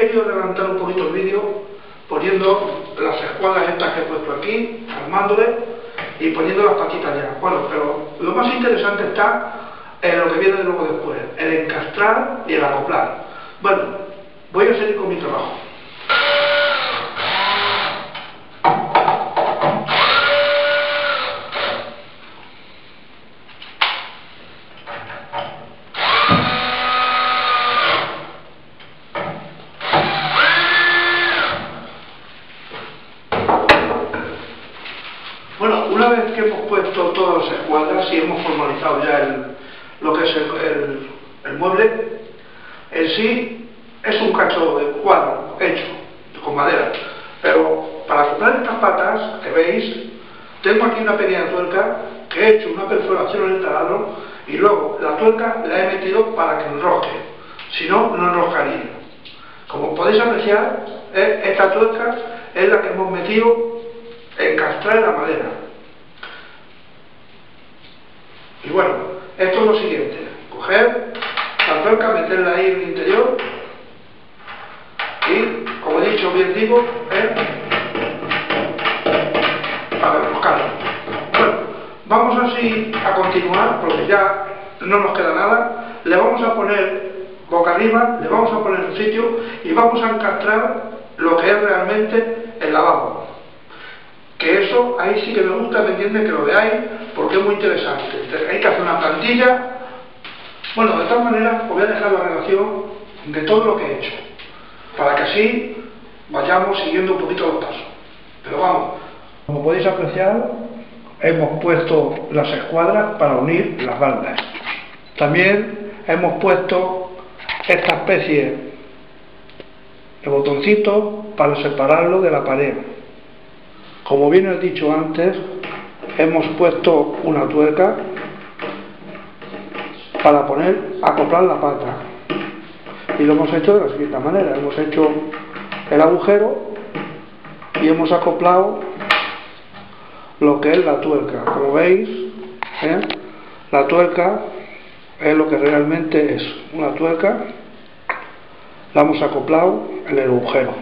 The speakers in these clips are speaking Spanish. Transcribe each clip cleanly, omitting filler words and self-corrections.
querido adelantar un poquito el vídeo poniendo las escuadras estas que he puesto aquí, armándoles y poniendo las patitas ya. Bueno, pero lo más interesante está en lo que viene luego después, el encastrar y el acoplar. Bueno, voy a seguir con mi trabajo. Bueno, una vez que hemos puesto todas las escuadras y hemos formalizado ya lo que es el mueble, en sí es un cacho de cuadro hecho con madera, pero para acoplar estas patas que veis, tengo aquí una pequeña tuerca que he hecho una perforación en el taladro y luego la tuerca la he metido para que enrosque, si no, no enroscaría. Como podéis apreciar, esta tuerca es la que hemos metido encastrar en la madera. Y bueno, esto es lo siguiente: coger la tuerca, meterla ahí en el interior y, como he dicho, bien digo, para enroscarlo. Bueno, vamos así a continuar porque ya no nos queda nada. Le vamos a poner boca arriba, le vamos a poner en sitio y vamos a encastrar lo que es realmente el lavabo. Que eso, ahí sí que me gusta, me entienden, que lo veáis, porque es muy interesante. Hay que hacer una plantilla. Bueno, de todas maneras, os voy a dejar la relación de todo lo que he hecho, para que así vayamos siguiendo un poquito los pasos. Pero vamos, como podéis apreciar, hemos puesto las escuadras para unir las baldas. También hemos puesto esta especie de botoncito para separarlo de la pared. Como bien he dicho antes, hemos puesto una tuerca para acoplar la pata. Y lo hemos hecho de la siguiente manera: hemos hecho el agujero y hemos acoplado lo que es la tuerca. Como veis, la tuerca es lo que realmente es una tuerca. La hemos acoplado en el agujero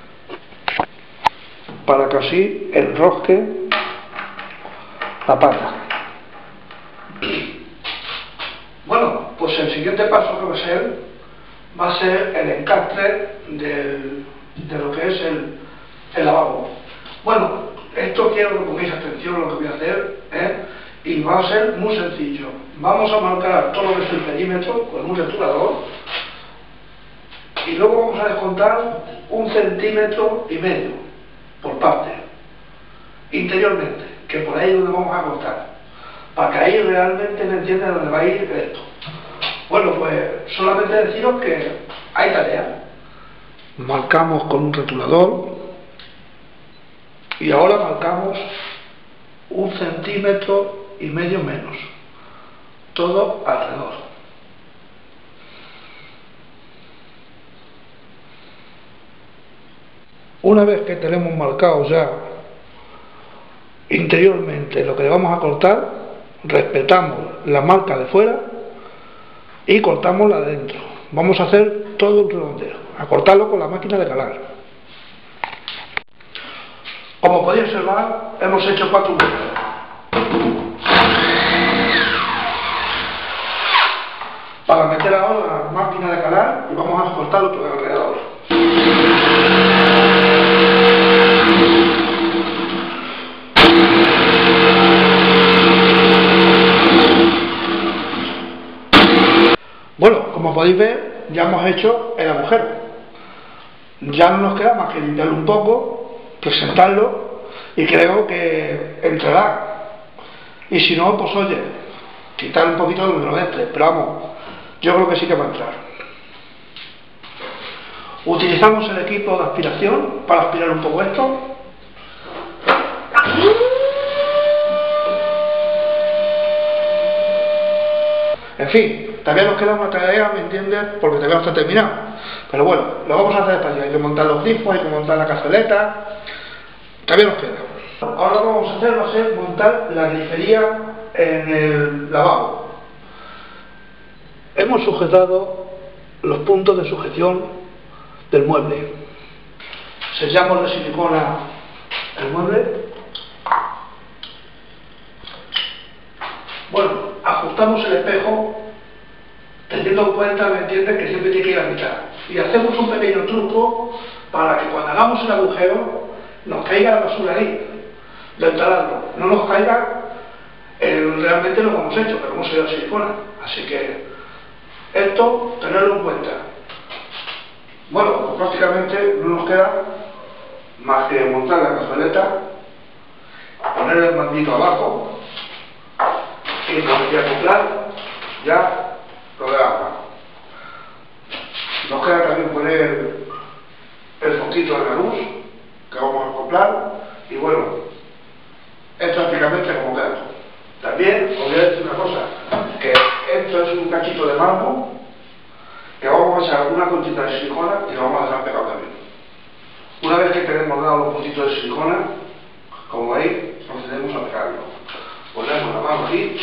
para que así enrosque la pata. Bueno, pues el siguiente paso que va a ser el encastre de lo que es el lavabo. Bueno, esto quiero que pongáis atención a lo que voy a hacer, y va a ser muy sencillo. Vamos a marcar todo lo que es el perímetro con un retulador y luego vamos a descontar 1,5 centímetros por parte, interiormente, que por ahí es donde vamos a cortar, para que ahí realmente me entiendan dónde va a ir esto. Bueno, pues solamente deciros que hay tarea. Marcamos con un retulador y ahora marcamos 1,5 centímetros menos, todo alrededor. Una vez que tenemos marcado ya interiormente lo que le vamos a cortar, respetamos la marca de fuera y cortamos la de dentro. Vamos a hacer todo un redondeo, a cortarlo con la máquina de calar. Como podéis observar, hemos hecho 4 huecos para meter ahora la máquina de calar y vamos a cortarlo por alrededor. Bueno, como podéis ver, ya hemos hecho el agujero. Ya no nos queda más que limpiarlo un poco, presentarlo, y creo que entrará. Y si no, pues oye, quitar un poquito donde lo entre, pero vamos, yo creo que sí que va a entrar. Utilizamos el equipo de aspiración para aspirar un poco esto. En fin, también nos queda una tarea, ¿me entiendes? Porque todavía no está terminado. Pero bueno, lo vamos a hacer despacio. Hay que montar los grifos, hay que montar la cazoleta. Todavía nos queda. Ahora lo que vamos a hacer va a ser montar la grifería en el lavabo. Hemos sujetado los puntos de sujeción del mueble. Sellamos de silicona el mueble. Bueno, ajustamos el espejo teniendo en cuenta, ¿me entiendes?, que siempre tiene que ir a mitad. Y hacemos un pequeño truco para que cuando hagamos el agujero nos caiga la basura ahí, de instalarlo. No nos caiga realmente lo que hemos hecho, pero hemos hecho la silicona. Así que esto, tenerlo en cuenta. Bueno, pues prácticamente no nos queda más que montar la cazoleta, poner el mandito abajo y acoplar ya lo de agua. Nos queda también poner el foquito de la luz que vamos a acoplar y bueno, es prácticamente como queda todo. También os voy a decir una cosa, que esto es un cachito de mármol que vamos a echar una gotita de silicona y lo vamos a dejar pegado también. Una vez que tenemos dado los puntitos de silicona, como veis, procedemos a pegarlo. Ponemos la mano aquí.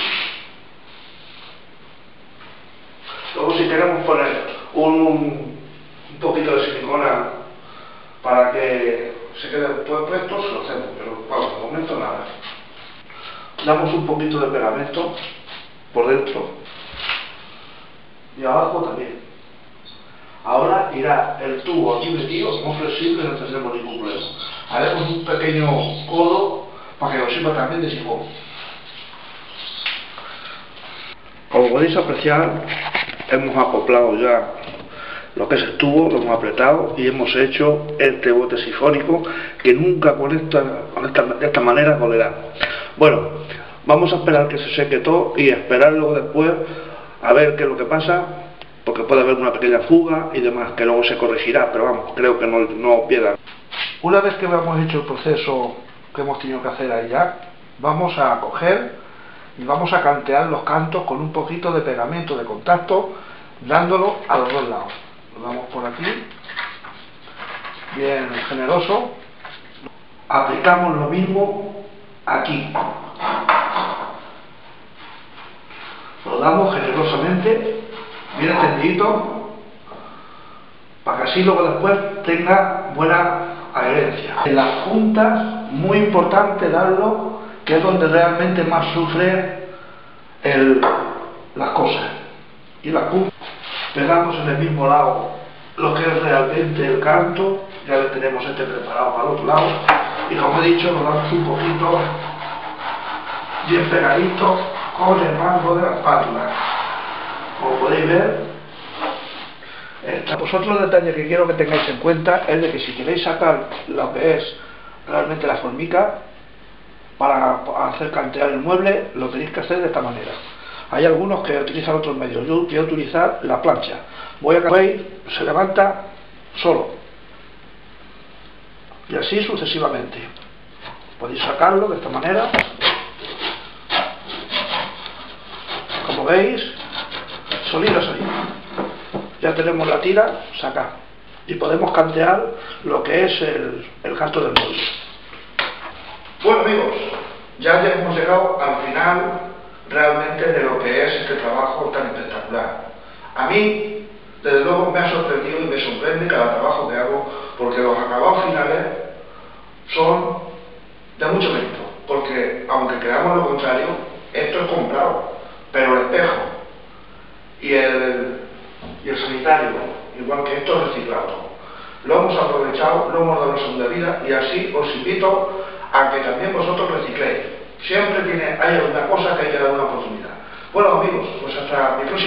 Luego si queremos poner un poquito de silicona para que se quede puesto, lo hacemos, pero vamos, de momento nada. Damos un poquito de pegamento por dentro y abajo también. Ahora irá el tubo aquí metido, muy flexible, no tendremos ningún problema. Haremos un pequeño codo para que nos sirva también de sifón. Como podéis apreciar, hemos acoplado ya lo que es el tubo, lo hemos apretado y hemos hecho este bote sifónico que nunca de esta manera colerá. Bueno, vamos a esperar que se seque todo y esperar luego después a ver qué es lo que pasa, porque puede haber una pequeña fuga y demás, que luego se corregirá, pero vamos, creo que no piedra. Una vez que hemos hecho el proceso que hemos tenido que hacer ahí ya, vamos a coger y vamos a cantear los cantos con un poquito de pegamento de contacto, dándolo a los dos lados. Lo damos por aquí, bien generoso. Aplicamos lo mismo aquí. Lo damos generosamente, bien extendidito, para que así luego después tenga buena adherencia. En las puntas, muy importante darlo, que es donde realmente más sufre las cosas. Y las puntas, pegamos en el mismo lado lo que es realmente el canto, ya le tenemos este preparado para el otro lado, y como he dicho, lo damos un poquito bien pegadito con el mango de la espátula. Como podéis ver, pues otro detalle que quiero que tengáis en cuenta es de que si queréis sacar lo que es realmente la formica para hacer cantear el mueble, lo tenéis que hacer de esta manera. Hay algunos que utilizan otros medios, yo quiero utilizar la plancha. Veis, se levanta solo y así sucesivamente. Podéis sacarlo de esta manera, como veis, solito. Ya tenemos la tira sacada y podemos cantear lo que es el canto del mueble. Bueno amigos, ya hemos llegado al final realmente de lo que es este trabajo tan espectacular. A mí, desde luego, me ha sorprendido y me sorprende cada trabajo que hago, porque los acabados finales son de mucho mérito, porque aunque creamos lo contrario, esto es comprado, pero el espejo y el sanitario, igual que esto, es reciclado. Lo hemos aprovechado, lo hemos dado una segunda vida y así os invito a que también vosotros recicléis. Siempre hay alguna cosa que hay que dar una oportunidad. Bueno amigos, pues hasta mi próxima.